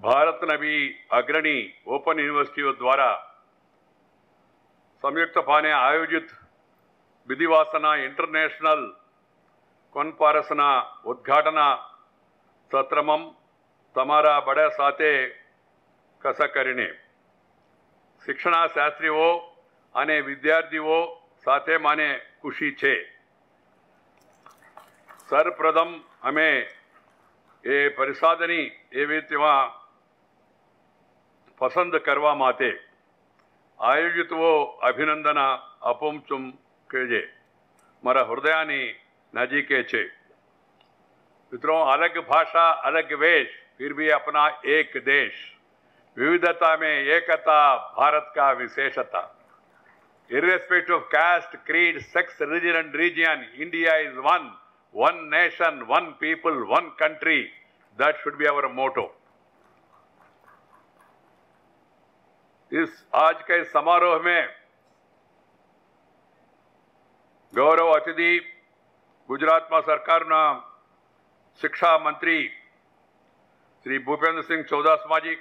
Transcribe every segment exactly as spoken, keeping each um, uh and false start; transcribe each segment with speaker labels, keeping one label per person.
Speaker 1: भारत में भी अग्रणी ओपन यूनिवर्सिटियों द्वारा संयुक्त पाने आयोजित विधिवासना इंटरनेशनल कॉन्फरन्सना उद्घाटन सत्रमं तमारा बड़े साथे कस करीने शिक्षणा शास्त्रीओ अने विद्यार्थीओ साथे माने खुशी छे। सर्वप्रथम अमे ए परिसादनी एवी रीते पसंद करवा माटे आयोजितो अभिनंदन अपूंचुम कहेजे मारा हृदयानी नजीके छे। मित्रों, अलग भाषा अलग वेश फिर भी अपना एक देश, विविधता में एकता भारत का विशेषता। Irrespective of caste, creed, sex, religion and region, India is one, one nation, one people, one country. That should be our motto. इस आज के समारोह में गौरव अतिथि गुजरात में सरकार ना शिक्षा मंत्री श्री भूपेंद्र सिंह चौदासमा जी,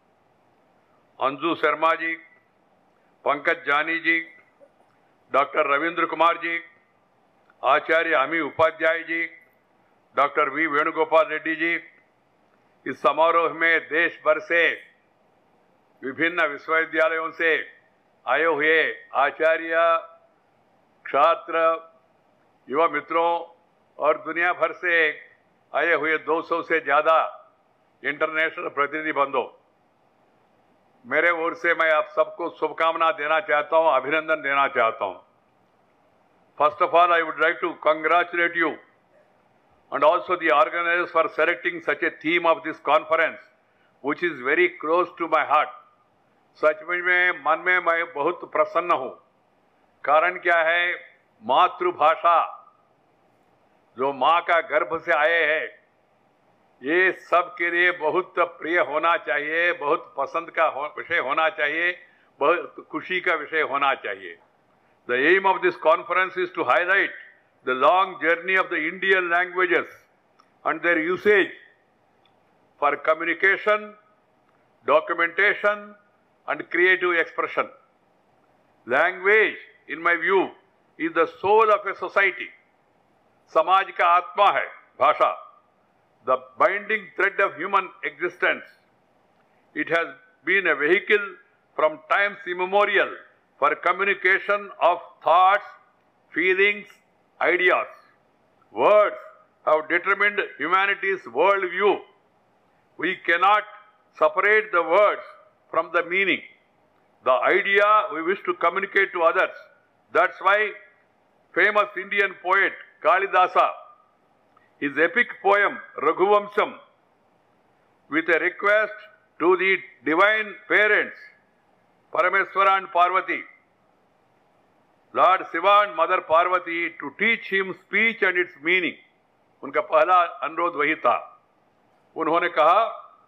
Speaker 1: Anju Sharma ji, Pankaj Jani ji, doctor Ravindra Kumar ji, Acharya Ami Upadhyay ji, doctor V Venugopal Reddy ji, इस समारोह में देश भर से विभिन्न विश्वविद्यालयों से आए हुए आचार्य, छात्र, युवा मित्रों और दुनिया भर से आए हुए दो सौ से ज्यादा इंटरनेशनल प्रतिनिधि बंधु, मेरे ओर से मैं आप सबको शुभकामना देना चाहता हूं, अभिनंदन देना चाहता हूं। First of all, I would like to congratulate you and also the organizers for selecting such a theme of this conference, which is very close to my heart. सच में मन में मैं बहुत प्रसन्न हूं। कारण क्या है? मातृभाषा, जो माँ का गर्भ से आए हैं, ये सब के लिए बहुत प्रिय होना चाहिए, बहुत पसंद का विषय होना चाहिए, बहुत खुशी का विषय होना चाहिए। The aim of this conference is to highlight the long journey of the Indian languages and their usage for communication, documentation and creative expression. Language, in my view, is the soul of a society. समाज का आत्मा है भाषा, the binding thread of human existence. It has been a vehicle from times immemorial for communication of thoughts, feelings, ideas. Words have determined humanity's worldview. We cannot separate the words from the meaning, the idea we wish to communicate to others. That's why famous Indian poet Kalidasa, his epic poem Raghuvamsam, with a request to the divine parents, Parameswara and Parvati, Lord Shiva and Mother Parvati, to teach him speech and its meaning. उनका पहला अनुरोध वही था। उन्होंने कहा,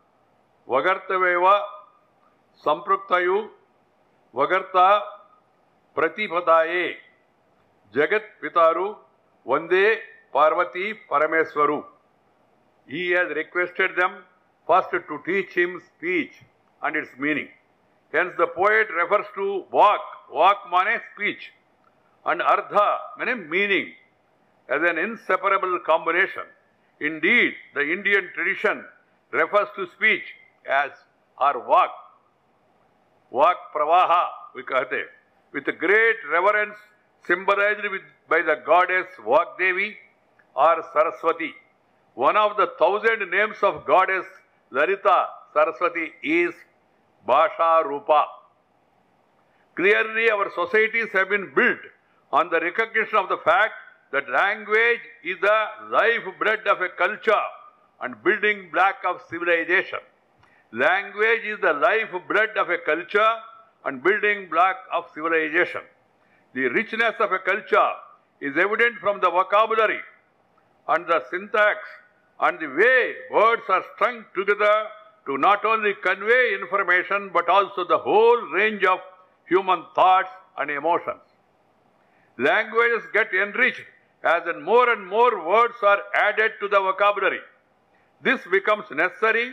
Speaker 1: वगर्तवेव संपृक्तयु वगर्ता प्रतिपदाये जगत पितारु वंदे Parvati परमेश्वरु. He has requested them first to teach him speech and its meaning. Hence the poet refers to walk, walk means speech, and ardha means meaning, as an inseparable combination. Indeed, the Indian tradition refers to speech as or walk, walk pravaha, we कहते, with great reverence symbolized with, by the goddess Vagdevi or Saraswati. One of the thousand names of goddess Lalita Saraswati is Bhasha Rupa. Clearly, our societies have been built on the recognition of the fact that language is the lifeblood of a culture and building block of civilization. Language is the lifeblood of a culture and building block of civilization. The richness of a culture is evident from the vocabulary and the syntax and the way words are strung together to not only convey information but also the whole range of human thoughts and emotions. Languages get enriched as in more and more words are added to the vocabulary. This becomes necessary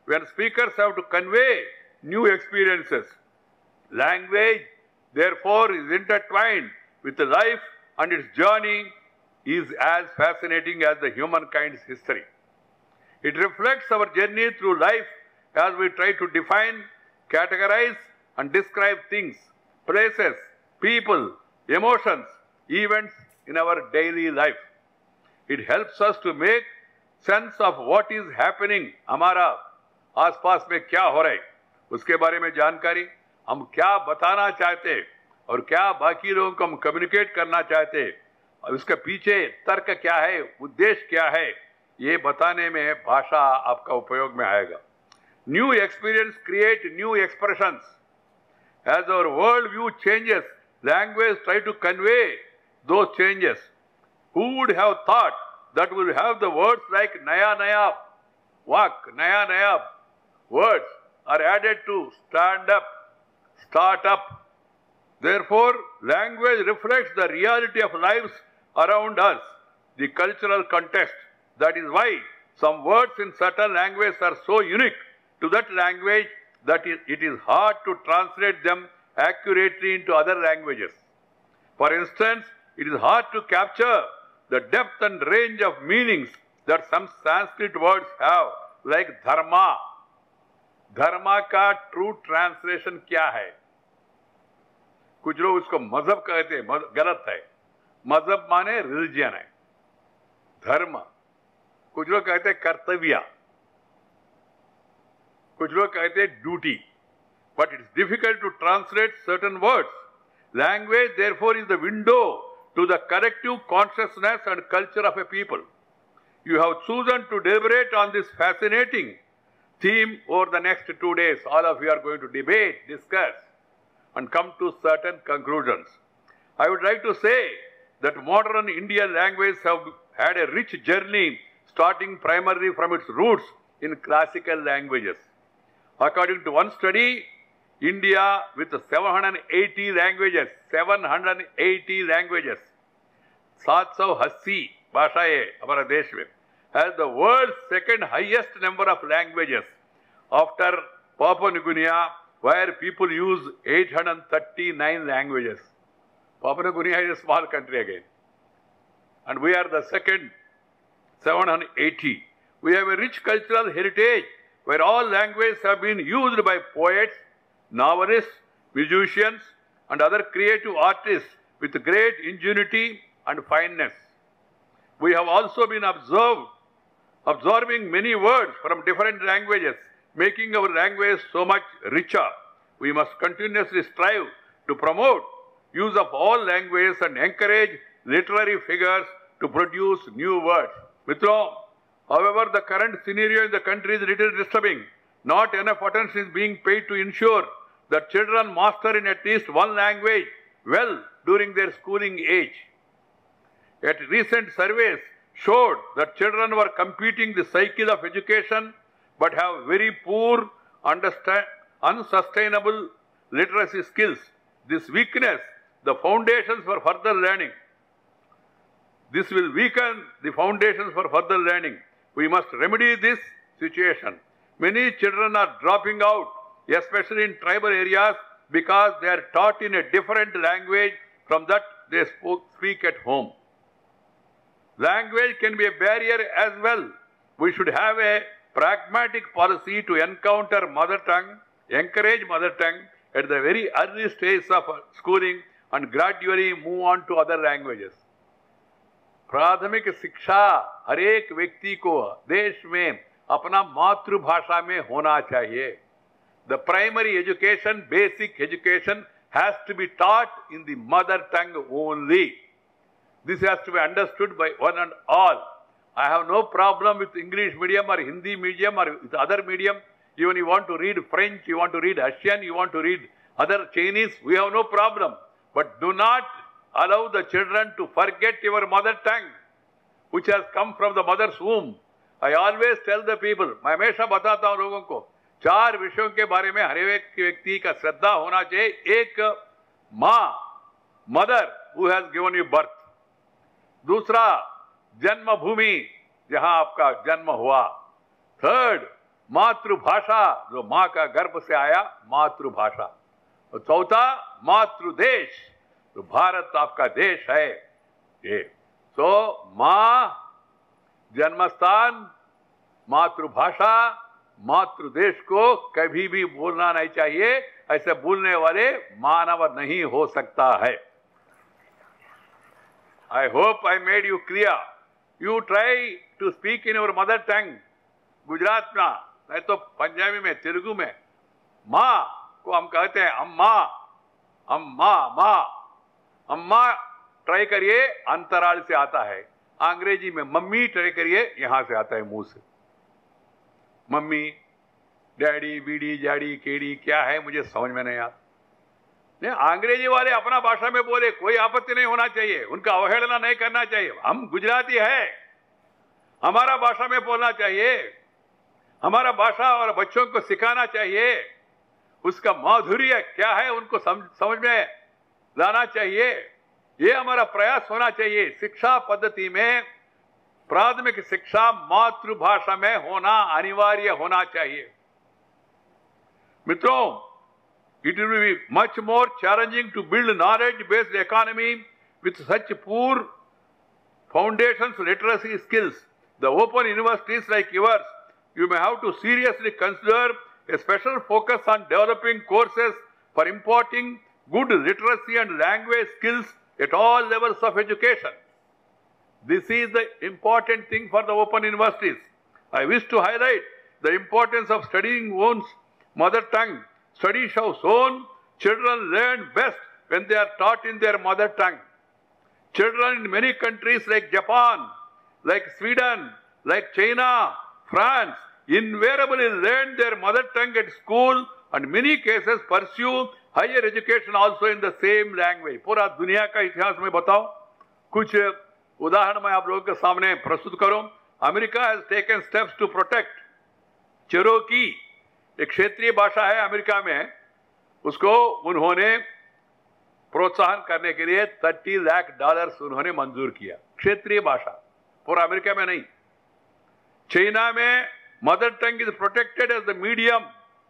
Speaker 1: when speakers have to convey new experiences. Language, therefore, is intertwined with life, and its journey is as fascinating as the humankind's history. It reflects our journey through life as we try to define, categorize, and describe things, places, people, emotions, events in our daily life. It helps us to make sense of what is happening. हमारा आसपास में क्या हो रहा है, उसके बारे में जानकारी, हम क्या बताना चाहते हैं और क्या बाकी लोगों को हम कम्युनिकेट करना चाहते हैं, और उसके पीछे तर्क क्या है, उद्देश्य क्या है, ये बताने में भाषा आपका उपयोग में आएगा. New experience create new expressions. As our world view changes, language try to convey those changes. Who would have thought that we will have the words like naya naya walk, naya naya words are added to stand up, start up. Therefore, language reflects the reality of lives around us, the cultural context. That is why some words in certain languages are so unique to that language that it is hard to translate them accurately into other languages. For instance, it is hard to capture the depth and range of meanings that some Sanskrit words have, like dharma. Dharma का true translation क्या है? कुछ लोग उसको मजहब कहते हैं, गलत है. मजहब माने रिलीजियन है. धर्म, कुछ लोग कहते हैं कर्तव्य, कुछ लोग कहते हैं duty. But it's difficult to translate certain words. Language, therefore, is the window to the collective consciousness and culture of a people. You have chosen to deliberate on this fascinating theme over the next two days. All of you are going to debate, discuss, and come to certain conclusions. I would like to say that modern Indian languages have had a rich journey starting primarily from its roots in classical languages. According to one study, India with seven hundred eighty languages, seven hundred eighty languages, सात सौ अस्सी भाषाएं हमारा देश में, has the world's second highest number of languages after Papua New Guinea, where people use eight hundred thirty-nine languages. Papua New Guinea is a small country again. And we are the second, seven hundred eighty. We have a rich cultural heritage where all languages have been used by poets, novelists, musicians, and other creative artists with great ingenuity and fineness. We have also been observed, absorbing many words from different languages, making our language so much richer. We must continuously strive to promote use of all languages and encourage literary figures to produce new words. Mitro, however, the current scenario in the country is little disturbing. Not enough attention is being paid to ensure that children master in at least one language well during their schooling age. Yet recent surveys showed that children were completing the cycle of education but have very poor, unsustainable literacy skills. This weakness the foundations for further learning. This will weaken the foundations for further learning. We must remedy this situation. Many children are dropping out, especially in tribal areas, because they are taught in a different language from that they spoke, speak at home. Language can be a barrier as well. We should have a pragmatic policy to encounter mother tongue, encourage mother tongue at the very early stage of schooling and gradually move on to other languages. प्राथमिक शिक्षा हर एक व्यक्ति को देश में अपना मातृभाषा में होना चाहिए. The primary education, basic education has to be taught in the mother tongue only. This has to be understood by one and all. I have no problem with English medium or Hindi medium or with other medium. Even you want to read French, you want to read Russian, you want to read other Chinese, we have no problem. But do not allow the children to forget your mother tongue, which has come from the mother's womb. I always tell the people, मैं हमेशा बताता हूँ लोगों को, चार विषयों के बारे में हर एक व्यक्ति का श्रद्धा होना चाहिए. एक, माँ, mother who has given you birth. दूसरा, जन्मभूमि जहां आपका जन्म हुआ. थर्ड, मातृभाषा, जो माँ का गर्भ से आया, मातृभाषा। और चौथा मातृदेश, तो भारत आपका देश है ये। तो माँ जन्मस्थान, मातृभाषा, मातृदेश को कभी भी भूलना नहीं चाहिए। ऐसे भूलने वाले मानव नहीं हो सकता है। I hope I made you clear. You try to speak in your mother tongue. Gujarat में, नहीं तो पंजाबी में, तेलुगु में, माँ को हम कहते हैं अम्मा, अम्मा, माँ, अम्मा ट्राई करिए, अंतराल से आता है। अंग्रेजी में मम्मी ट्राई करिए, यहां से आता है, मुंह से। मम्मी, डैडी, बीडी, जाडी, केडी क्या है मुझे समझ में नहीं आता। नहीं, अंग्रेजी वाले अपना भाषा में बोले, कोई आपत्ति नहीं होना चाहिए, उनका अवहेलना नहीं करना चाहिए। हम गुजराती है, हमारा भाषा में बोलना चाहिए, हमारा भाषा और बच्चों को सिखाना चाहिए, उसका माधुर्य क्या है उनको समझ, समझ में लाना चाहिए। ये हमारा प्रयास होना चाहिए। शिक्षा पद्धति में प्राथमिक शिक्षा मातृभाषा में होना अनिवार्य होना चाहिए। मित्रों, it will be much more challenging to build a knowledge-based economy with such poor foundations, literacy skills. The open universities like yours, you may have to seriously consider a special focus on developing courses for imparting good literacy and language skills at all levels of education. This is the important thing for the open universities. I wish to highlight the importance of studying one's mother tongue. Studies have shown children learn best when they are taught in their mother tongue. Children in many countries like Japan, like Sweden, like China, France, invariably learn their mother tongue at school and in many cases pursue higher education also in the same language. पूरा दुनिया का इतिहास में बताओ, कुछ उदाहरण मैं आप लोगों के सामने प्रस्तुत करूं। America has taken steps to protect Cherokee, एक क्षेत्रीय भाषा है अमेरिका में, उसको उन्होंने प्रोत्साहन करने के लिए तीस लाख डॉलर्स उन्होंने मंजूर किया। क्षेत्रीय भाषा, पूरा अमेरिका में नहीं। चाइना में mother tongue is protected as the medium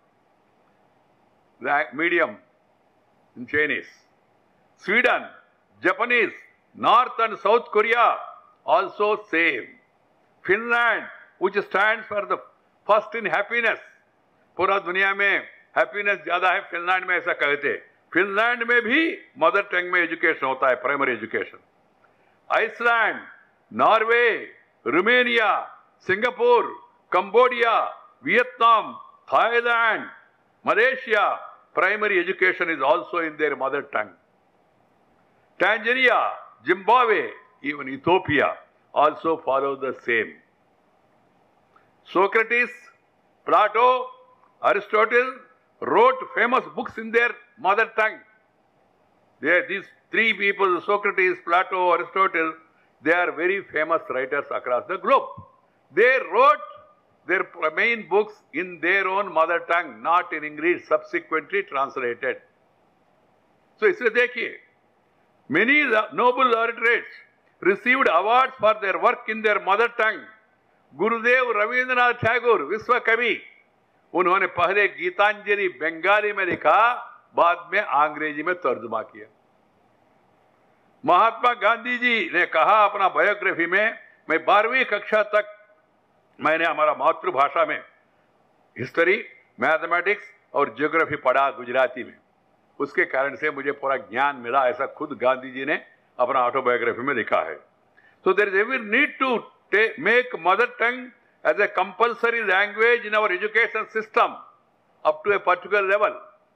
Speaker 1: medium in Chinese. Sweden, Japanese, north and south Korea also same. Finland which stands for the first in happiness, पूरा दुनिया में हैप्पीनेस ज्यादा है फिनलैंड में, ऐसा कहते हैं। फिनलैंड में भी मदर टंग में एजुकेशन होता है, primary education. Iceland, Norway, Romania, Singapore, Cambodia, Vietnam, Thailand, Malaysia, primary education is also in their mother tongue. Tanzania, Zimbabwe, even Ethiopia also follow the same. Socrates, Plato, Aristotle wrote famous books in their mother tongue. They, these three people, Socrates, Plato, Aristotle, they are very famous writers across the globe. They wrote their main books in their own mother tongue, not in English, subsequently translated. So, इसलिए देखिए, many noble laureates received awards for their work in their mother tongue. Gurudev Rabindranath Tagore, विश्व कवि, उन्होंने पहले गीतांजलि बंगाली में लिखा, बाद में अंग्रेजी में तर्जुमा किया। महात्मा गांधी जी ने कहा अपना बायोग्राफी में, मैं बारहवीं कक्षा तक मैंने हमारा मातृभाषा में हिस्ट्री, मैथमेटिक्स और ज्योग्राफी पढ़ा गुजराती में, उसके कारण से मुझे पूरा ज्ञान मिला, ऐसा खुद गांधी जी ने अपना ऑटोबायोग्राफी में लिखा है। So there is every need to make mother tongue as a compulsory language in our education system up to a particular level.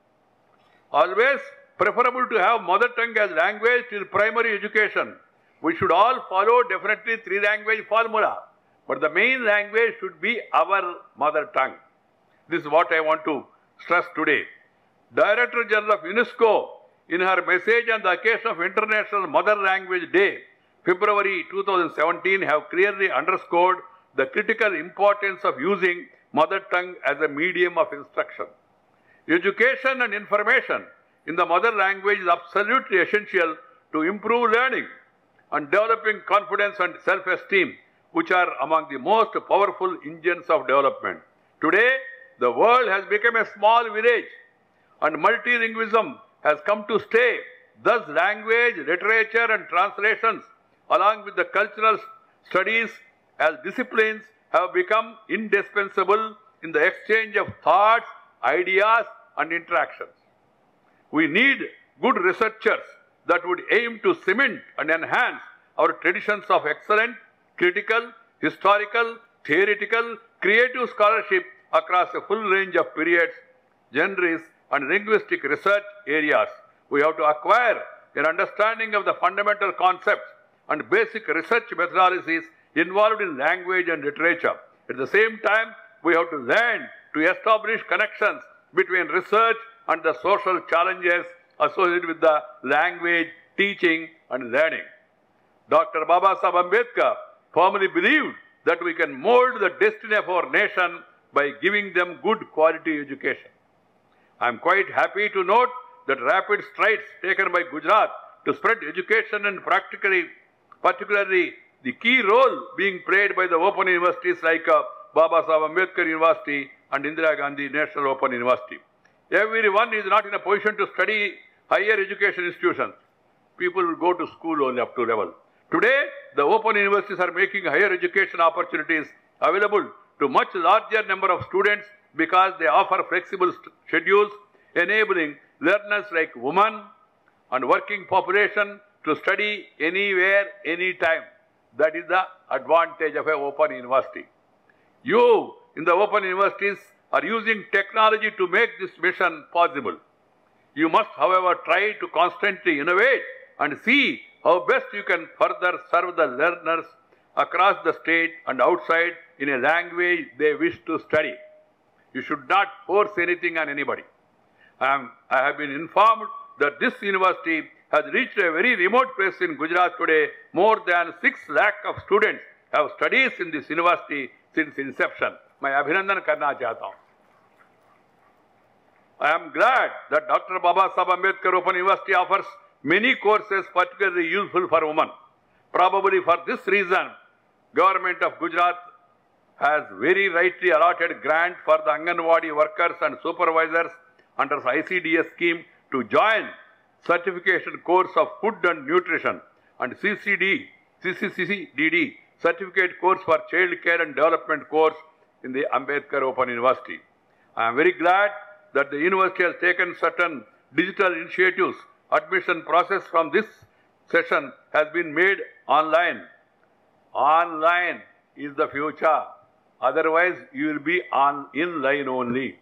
Speaker 1: Always preferable to have mother tongue as language till primary education. We should all follow definitely three language formula, but the main language should be our mother tongue. This is what I want to stress today. Director General of UNESCO, in her message on the occasion of International Mother Language Day, February two thousand seventeen, have clearly underscored the critical importance of using mother tongue as a medium of instruction. Education and information in the mother language is absolutely essential to improve learning and developing confidence and self-esteem, which are among the most powerful engines of development. Today, the world has become a small village and multilingualism has come to stay. Thus, language, literature and translations, along with the cultural studies as disciplines, have become indispensable in the exchange of thoughts, ideas and interactions. We need good researchers that would aim to cement and enhance our traditions of excellent, critical, historical, theoretical, creative scholarship across a full range of periods, genres and linguistic research areas. We have to acquire an understanding of the fundamental concepts and basic research methodologies involved in language and literature. At the same time, we have to learn to establish connections between research and the social challenges associated with the language, teaching and learning. Doctor Babasaheb Ambedkar firmly believed that we can mold the destiny of our nation by giving them good quality education. I am quite happy to note that rapid strides taken by Gujarat to spread education and practically, particularly the key role being played by the open universities like uh, Babasaheb Ambedkar University and Indira Gandhi National Open University. Everyone is not in a position to study higher education institutions. People will go to school only up to level. Today, the open universities are making higher education opportunities available to much larger number of students because they offer flexible schedules, enabling learners like women and working population to study anywhere, anytime. That is the advantage of an open university. You in the open universities are using technology to make this mission possible. You must, however, try to constantly innovate and see how best you can further serve the learners across the state and outside in a language they wish to study. You should not force anything on anybody. I, am, I have been informed that this university has reached a very remote place in Gujarat today. More than six lakh of students have studies in this university since inception. मैं अभिनंदन करना चाहता हूँ. I am glad that Doctor Babasaheb Ambedkar Open University offers many courses particularly useful for women. Probably for this reason, Government of Gujarat has very rightly allotted grant for the Anganwadi workers and supervisors under the I C D S scheme to join certification course of food and nutrition and C C D, C C C D D certificate course for child care and development course in the Ambedkar Open University. I am very glad that the university has taken certain digital initiatives. Admission process from this session has been made online. Online is the future. Otherwise, you will be on in line only.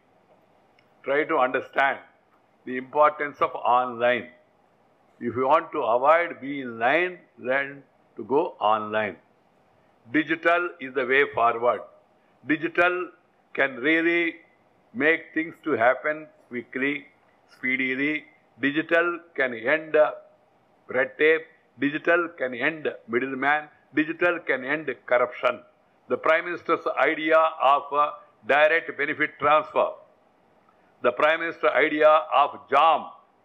Speaker 1: Try to understand the importance of online. If you want to avoid being in line, then to go online. Digital is the way forward. Digital can really make things to happen quickly, speedily. Digital can end red tape. Digital can end middleman. Digital can end corruption. The Prime Minister's idea of uh, direct benefit transfer, the Prime Minister's idea of JAM,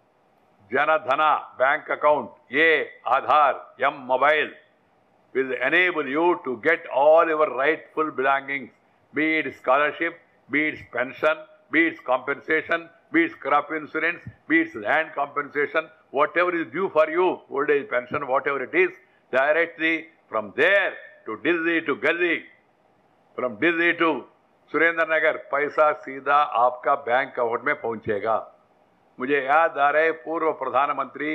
Speaker 1: Jana Dhana, bank account, A, Aadhaar, M, mobile, will enable you to get all your rightful belongings, be it scholarship, be it pension, be it compensation, be it crop insurance, be it land compensation, whatever is due for you, old age pension, whatever it is, directly from there to Delhi to Gully, from Delhi to Surendra नगर, पैसा सीधा आपका bank account में पहुंचेगा. मुझे याद आ रहे पूर्व प्रधानमंत्री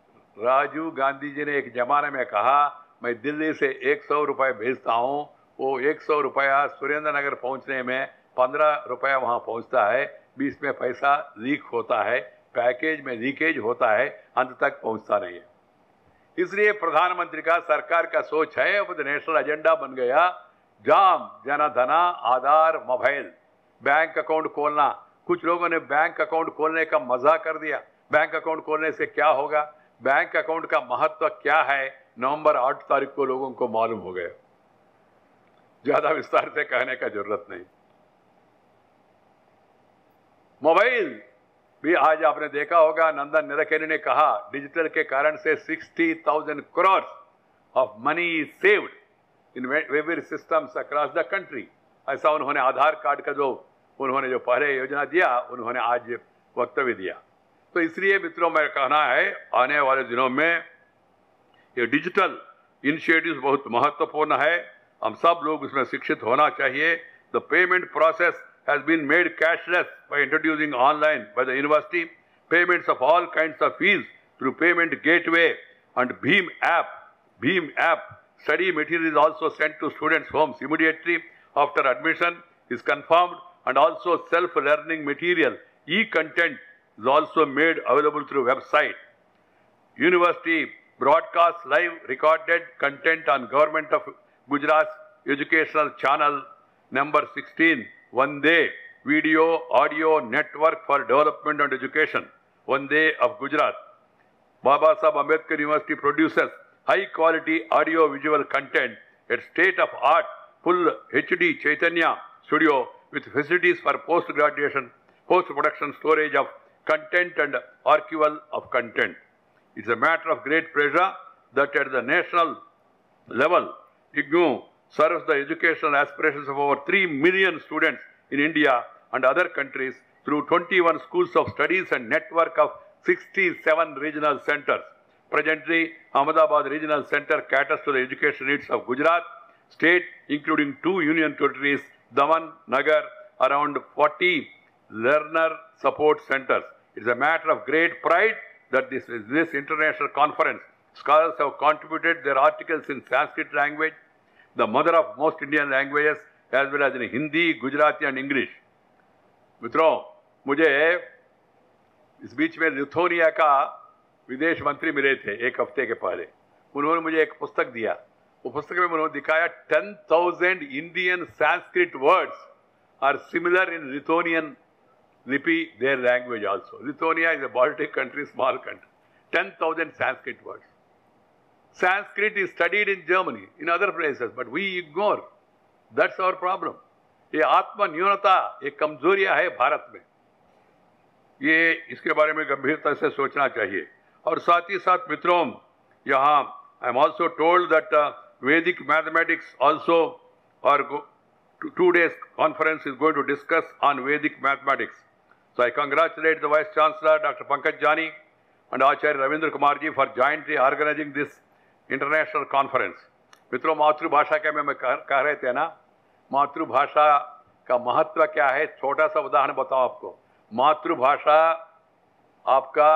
Speaker 1: राजीव गांधी जी ने एक जमाने में कहा, मैं दिल्ली से एक सौ रुपये भेजता हूं, वो एक सौ रुपया सुरेंद्र नगर पहुंचने में पंद्रह रुपया वहां पहुंचता है, बीस में पैसा लीक होता है, पैकेज में लीकेज होता है, अंत तक पहुंचता नहीं है. इसलिए प्रधानमंत्री का, सरकार का सोच है, अब तो नेशनल एजेंडा बन गया, जाम, जन धना, आधार, मोबाइल, बैंक अकाउंट खोलना. कुछ लोगों ने बैंक अकाउंट खोलने का मजा कर दिया. बैंक अकाउंट खोलने से क्या होगा, बैंक अकाउंट का महत्व क्या है, नवंबर आठ तारीख को लोगों को मालूम हो गया. ज्यादा विस्तार से कहने का जरूरत नहीं. मोबाइल भी आज आपने देखा होगा, नंदन निरखेनी ने कहा, डिजिटल के कारण से sixty thousand crore of money saved in various systems across the country. ऐसा उन्होंने आधार कार्ड का जो उन्होंने जो पहले योजना दिया उन्होंने आज वक्तव्य दिया। तो इसलिए मित्रों मेरा कहना है आने वाले दिनों में ये डिजिटल इनिशिएटिव्स बहुत महत्वपूर्ण है, हम सब लोग उसमें शिक्षित होना चाहिए। The payment process has been made cashless by introducing online by the university payments of all kinds of fees through payment gateway and Bhim app Bhim app study material is also sent to students' homes immediately after admission is confirmed, and also self-learning material e-content is also made available through website. University broadcasts live recorded content on Government of Gujarat's educational channel number sixteen, Vande Video Audio Network for Development and Education, Vande of Gujarat. Baba Saheb Ambedkar University produces high quality audio visual content at state of art full H D Chaitanya studio with facilities for post graduation, post production storage of content and archival of content. It's a matter of great pleasure that at the national level, I G N U serves the educational aspirations of over three million students in India and other countries through twenty-one schools of studies and network of sixty-seven regional centers. Presently, Ahmedabad Regional Center caters to the education needs of Gujarat state, including two union territories, Daman, Nagar, around forty learner support centers. It is a matter of great pride that this, this international conference, scholars have contributed their articles in Sanskrit language, the mother of most Indian languages, as well as in Hindi, Gujarati and English. मित्रों, मुझे इस बीच में Lithuania का विदेश मंत्री मिले थे एक हफ्ते के पहले। उन्होंने मुझे एक पुस्तक दिया। वो पुस्तक में उन्होंने दिखाया ten thousand Indian Sanskrit words are similar in Lithuanian लिपि, their language also. Lithuania is a Baltic country, small country. ten thousand Sanskrit words. Sanskrit is studied in Germany, in other places, but we ignore. That's our problem. ये आत्म न्यूनता, ये कमजोरियां है भारत में। ये इसके बारे में गंभीरता से सोचना चाहिए। और साथ ही साथ मित्रों, यहाँ I am also told that Vedic mathematics also और two days conference is going to discuss on Vedic mathematics. So I congratulate the Vice Chancellor, Doctor Pankaj Jani, and Acharya Ravindra Kumar ji for jointly organizing this international conference. मित्रों, मातृभाषा के में मैं कह रहे थे ना, मातृभाषा का महत्व क्या है, छोटा सा उदाहरण बताओ आपको। मातृभाषा आपका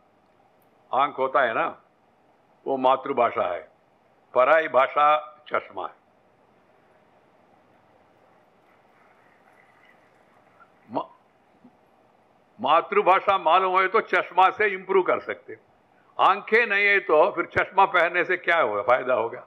Speaker 1: आंख होता है ना, वो मातृभाषा है। पराई भाषा चश्मा है। मातृभाषा मालूम है तो चश्मा से इंप्रूव कर सकते। आंखें नहीं है तो फिर चश्मा पहनने से क्या होगा, फायदा होगा।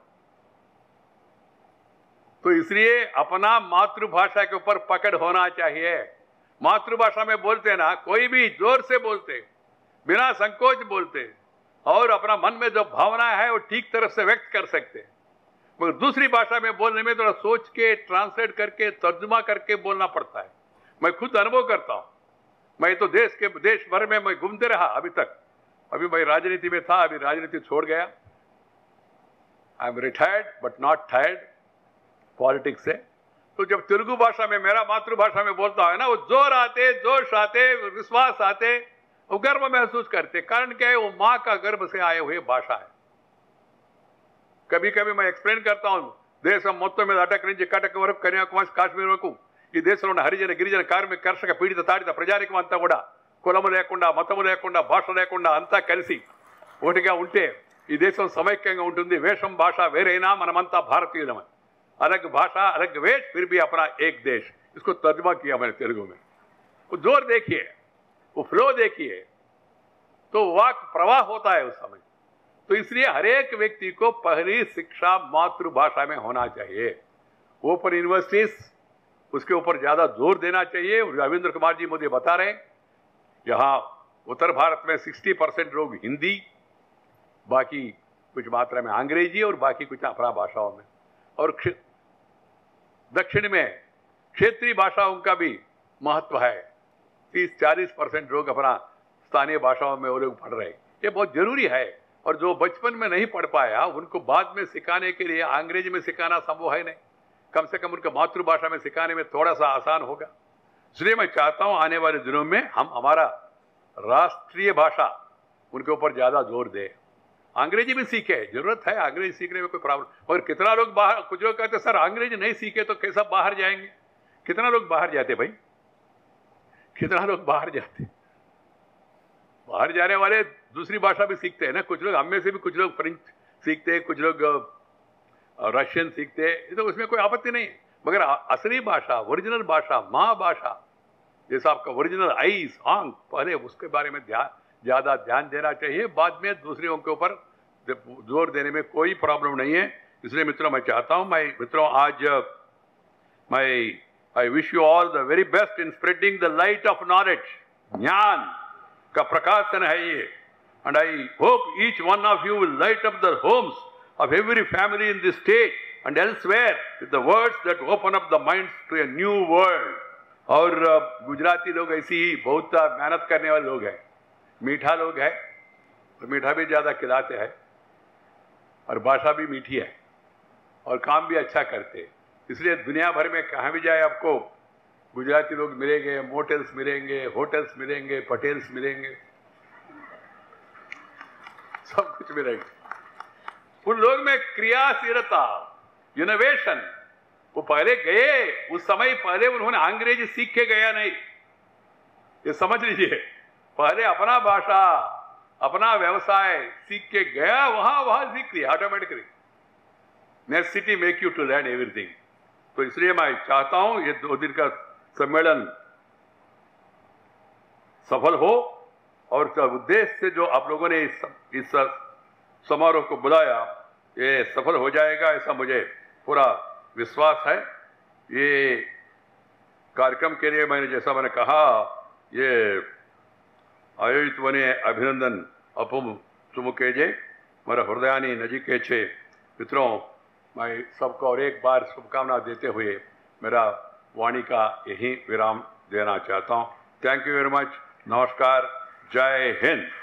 Speaker 1: तो इसलिए अपना मातृभाषा के ऊपर पकड़ होना चाहिए। मातृभाषा में बोलते ना, कोई भी जोर से बोलते, बिना संकोच बोलते, और अपना मन में जो भावना है वो ठीक तरह से व्यक्त कर सकते। मगर दूसरी भाषा में बोलने में थोड़ा सोच के, ट्रांसलेट करके, तर्जुमा करके बोलना पड़ता है। मैं खुद अनुभव करता हूं। मैं तो देश के देश भर में मैं घूमते रहा अभी तक। अभी मैं राजनीति में था, अभी राजनीति छोड़ गया। I am retired but not tired politics से। तो जब तेलुगु भाषा में, मेरा मातृभाषा में बोलता है ना, वो जोर आते, जोश आते, विश्वास आते, वो गर्व महसूस करते। कारण क्या है, वो मां का गर्भ से आए हुए भाषा है। कभी कभी मैं एक्सप्लेन करता हूं, देशं మొత్తం మీద అటక్ నుంచి కటక్ వరకు, కన్యాకుమారి కాశ్మీర్ వరకు ఈ దేశంలో ఉన్న హరిజన గిరిజన కార్మిక కర్షక పీడిత తాడిత ప్రజానికం అంతా కూడా కులము లేకుండా, మతము లేకుండా, భాష లేకుండా అంతా కలిసి ఒకటిగా ఉంటే ఈ దేశం సమైక్యంగా ఉంటుంది। వేషం భాష వేరైనా మనమంతా భారతీయులమే। अलग भाषा अलग वेश फिर भी अपना एक देश। इसको तर्जुमा किया मैंने तेलुगु में। वो जोर देखिए, वो फ्लो देखिए, तो वाक प्रवाह होता है उस समय। तो इसलिए हर एक व्यक्ति को पहली शिक्षा मातृभाषा में होना चाहिए। ओपन यूनिवर्सिटीज, उसके ऊपर ज्यादा जोर देना चाहिए। रविंद्र कुमार जी मुझे बता रहे, यहाँ उत्तर भारत में साठ परसेंट लोग हिंदी, बाकी कुछ मात्रा में अंग्रेजी और बाकी कुछ अपना भाषाओं में, और दक्षिण में क्षेत्रीय भाषाओं का भी महत्व है। तीस चालीस परसेंट लोग अपना स्थानीय भाषाओं में वो लोग पढ़ रहे हैं। ये बहुत जरूरी है। और जो बचपन में नहीं पढ़ पाया, उनको बाद में सिखाने के लिए अंग्रेजी में सिखाना संभव है नहीं। कम से कम उनका मातृभाषा में सिखाने में थोड़ा सा आसान होगा। इसलिए मैं चाहता हूं आने वाले दिनों में हम हमारा राष्ट्रीय भाषा उनके ऊपर ज्यादा जोर दें। अंग्रेजी भी सीखे, जरूरत है अंग्रेजी सीखने में, कोई प्रॉब्लम। और कितना लोग बाहर, कुछ लोग कहते सर अंग्रेजी नहीं सीखे तो कैसा बाहर जाएंगे? कितना लोग बाहर जाते भाई, कितना लोग बाहर जाते? बाहर जाने वाले दूसरी भाषा भी सीखते हैं ना। कुछ लोग, हम में से भी कुछ लोग फ्रेंच सीखते हैं, कुछ लोग रशियन सीखते हैं, तो उसमें कोई आपत्ति नहीं है। मगर असली भाषा, ओरिजिनल भाषा, माँ भाषा, जैसा आपका ओरिजिनल आईज आंख, पहले उसके बारे में ध्यान ज्यादा ध्यान देना चाहिए। बाद में दूसरे के ऊपर जोर देने में कोई प्रॉब्लम नहीं है। इसलिए मित्रों मैं चाहता हूं, मैं मित्रों आज मैं I wish you all the very best in spreading the light of knowledge. ज्ञान का प्रकाशन है ये, and I hope each one of you will light up the homes of every family in this state and elsewhere with the words that open up the minds to a new world. और गुजराती लोग ऐसी ही बहुत मेहनत करने वाले लोग हैं, मीठा लोग हैं, और मीठा भी ज्यादा खिलाते हैं, और भाषा भी मीठी है, और काम भी अच्छा करते हैं। इसलिए दुनिया भर में कहाँ भी जाए आपको गुजराती लोग मिलेंगे, मोटेल्स मिलेंगे, होटल्स मिलेंगे, पटेल्स मिलेंगे, सब कुछ मिलेंगे। उन लोग में क्रियाशीलता, इनोवेशन, वो पहले गए, उस समय पहले उन्होंने अंग्रेजी सीख के गया नहीं, ये समझ लीजिए। पहले अपना भाषा, अपना व्यवसाय सीख के गया, वहां वहां सीख लिया automatically. Necessity make you to learn everything. तो इसलिए मैं चाहता हूं ये दो दिन का सम्मेलन सफल हो, और उद्देश्य से जो आप लोगों ने इस, इस समारोह को बुलाया, ये सफल हो जाएगा ऐसा मुझे पूरा विश्वास है। ये कार्यक्रम के लिए मैंने, जैसा मैंने कहा, ये आयोजित वने अभिनंदन अपम सुमुकेजे मेरा हृदयानी नजीके छे। मित्रों मैं सबको और एक बार शुभकामना देते हुए मेरा वाणी का यही विराम देना चाहता हूँ। Thank you very much. नमस्कार। जय हिंद।